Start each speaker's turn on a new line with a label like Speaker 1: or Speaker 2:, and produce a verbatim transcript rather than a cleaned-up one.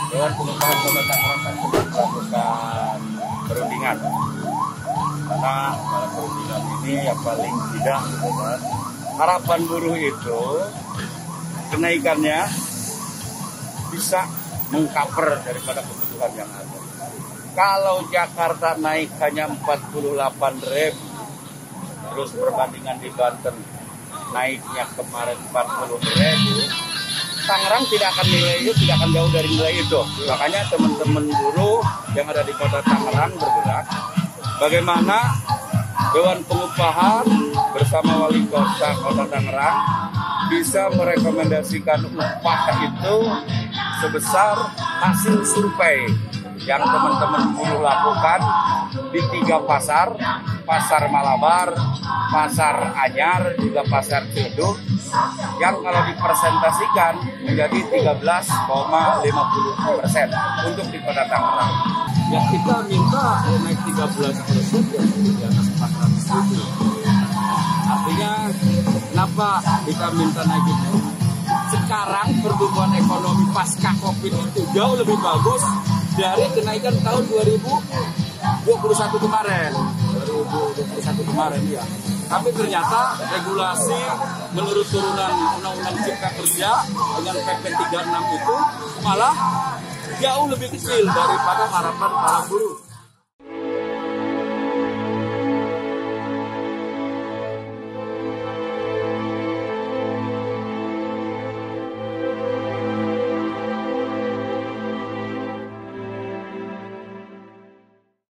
Speaker 1: Dewan Pengupahan Kota Tangerang kan sedang melakukan perundingan. Karena dalam perundingan ini yang paling tidak, gitu kan, harapan buruh itu kenaikannya bisa mengcover daripada kebutuhan yang ada. Kalau Jakarta naik hanya empat puluh delapan ribu, terus perbandingan di Banten naiknya kemarin empat puluh ribu, Tangerang tidak akan nilai itu, tidak akan jauh dari nilai itu. Makanya teman-teman buruh yang ada di Kota Tangerang bergerak, bagaimana Dewan Pengupahan bersama Wali Kota Kota Tangerang bisa merekomendasikan upah itu sebesar hasil survei yang teman-teman buruh lakukan di tiga pasar, Pasar Malabar, Pasar Anyar, juga Pasar Ciledug, yang kalau dipresentasikan menjadi tiga belas koma lima puluh persen untuk di Kota Tangerang.
Speaker 2: Ya kita minta naik tiga belas persen ya di atas empat ratus ribu. Artinya kenapa kita minta naik itu? Sekarang pertumbuhan ekonomi pasca Covid itu jauh lebih bagus dari kenaikan tahun dua ribu dua puluh satu kemarin. dua ribu dua puluh satu kemarin ya. Tapi ternyata regulasi menurut turunan Undang-Undang Cipta Kerja dengan P P tiga puluh enam itu malah jauh lebih kecil daripada harapan para buruh.